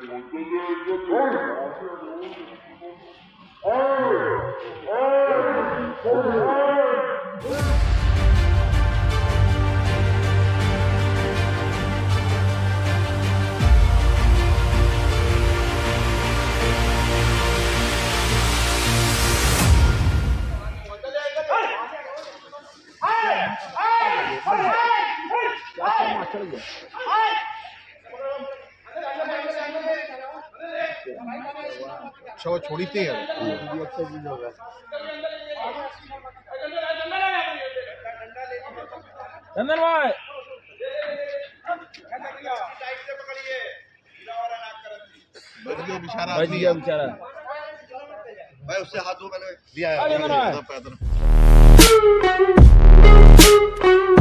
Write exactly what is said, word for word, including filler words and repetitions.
अच्छा वो छोड़ी थी यार चंदन भाई बेचारा बच गया बेचारा भाई उससे हाथ धो मैंने दिया है।